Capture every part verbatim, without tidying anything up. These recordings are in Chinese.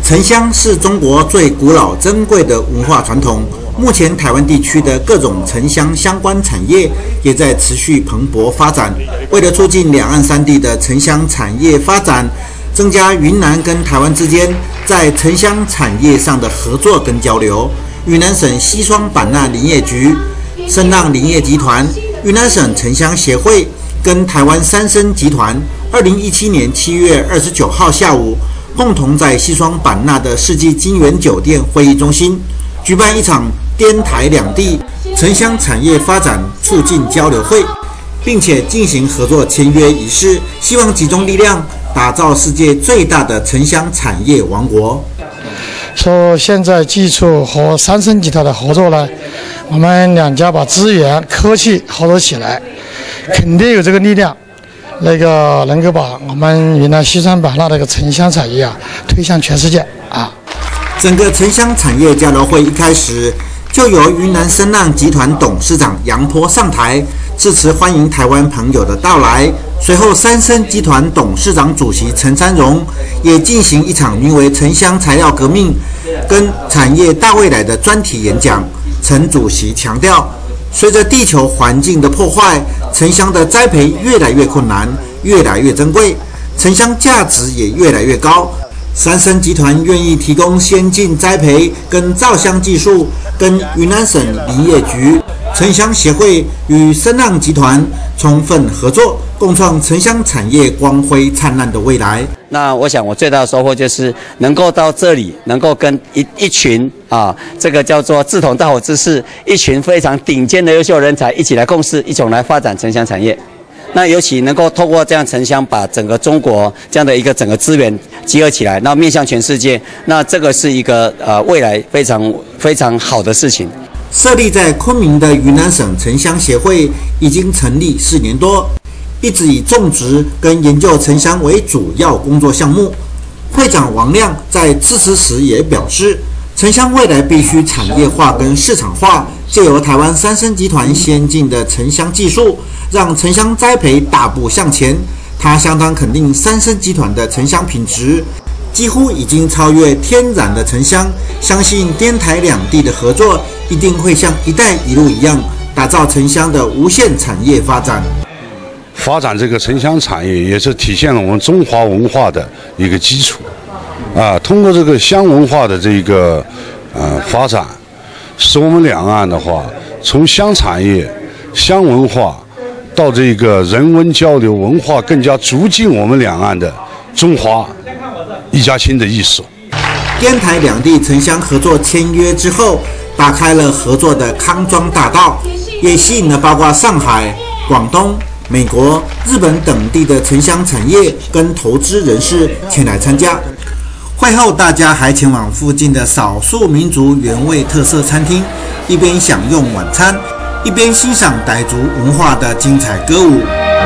城乡是中国最古老珍贵的文化传统。目前台湾地区的各种城乡相关产业也在持续蓬勃发展。为了促进两岸三地的城乡产业发展，增加云南跟台湾之间在城乡产业上的合作跟交流，云南省西双版纳林业局、声浪林业集团、云南省城乡协会跟台湾三生集团，二零一七年七月二十九号下午，共同在西双版纳的世纪金源酒店会议中心举办一场滇台两地城乡产业发展促进交流会，并且进行合作签约仪式，希望集中力量打造世界最大的城乡产业王国。 说现在技术和三生集团的合作呢，我们两家把资源、科技合作起来，肯定有这个力量，那个能够把我们云南西双版纳的这个城乡产业啊推向全世界啊。 整个城乡产业交流会一开始就由云南声浪集团董事长杨波上台致辞，欢迎台湾朋友的到来。随后，三生集团董事长主席陈三荣也进行一场名为“城乡材料革命”跟产业大未来的专题演讲。陈主席强调，随着地球环境的破坏，城乡的栽培越来越困难，越来越珍贵，城乡价值也越来越高。三生集团愿意提供先进栽培跟造箱技术，跟云南省林业局、城乡协会与声浪集团充分合作，共创城乡产业光辉灿烂的未来。 那我想我最大的收获就是能够到这里，能够跟一一群啊，这个叫做志同道合之士，一群非常顶尖的优秀人才一起来共事，一起来发展城乡产业。那尤其能够透过这样城乡，把整个中国这样的一个整个资源集合起来，那面向全世界，那这个是一个呃未来非常非常好的事情。 设立在昆明的云南省城乡协会已经成立四年多，一直以种植跟研究城乡为主要工作项目。会长王亮在致辞时也表示，城乡未来必须产业化跟市场化，借由台湾三生集团先进的城乡技术，让城乡栽培大步向前。他相当肯定三生集团的城乡品质，几乎已经超越天然的城乡，相信滇台两地的合作一定会像“一带一路”一样，打造城乡的无限产业发展。 发展这个城乡产业，也是体现了我们中华文化的一个基础。啊，通过这个乡文化的这个呃发展，使我们两岸的话，从乡产业、乡文化到这个人文交流、文化更加逐进我们两岸的中华一家亲的意识。 滇台两地城乡合作签约之后，打开了合作的康庄大道，也吸引了包括上海、广东、美国、日本等地的城乡产业跟投资人士前来参加。会后，大家还前往附近的少数民族原味特色餐厅，一边享用晚餐，一边欣赏傣族文化的精彩歌舞。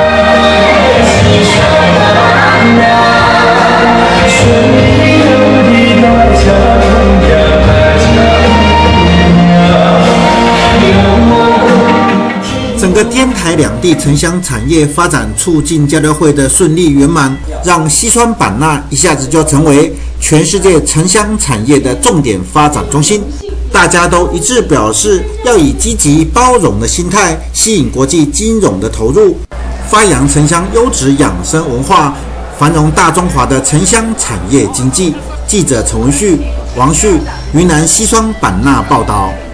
整个滇台两地城乡产业发展促进交流会的顺利圆满，让西双版纳一下子就成为全世界城乡产业的重点发展中心。大家都一致表示，要以积极包容的心态吸引国际金融的投入，发扬城乡优质养生文化，繁荣大中华的城乡产业经济。记者陈文旭、王旭，云南西双版纳报道。